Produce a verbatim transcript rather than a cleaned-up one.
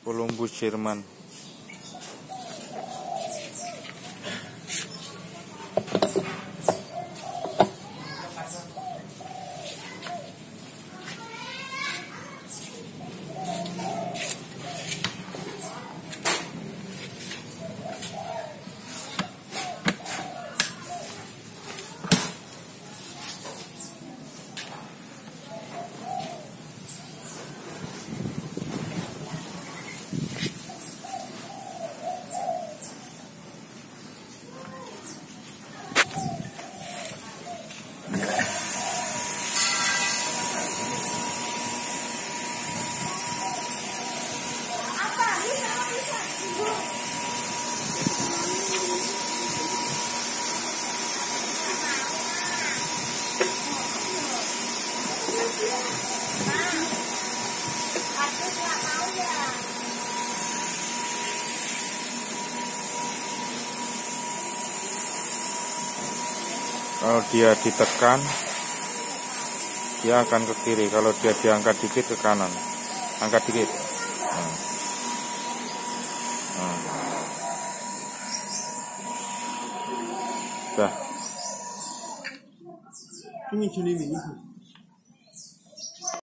Columbus Jerman. Kalau dia ditekan, dia akan ke kiri. Kalau dia diangkat dikit ke kanan. Angkat dikit. Nah. Nah. Dah. Ini jenis ini.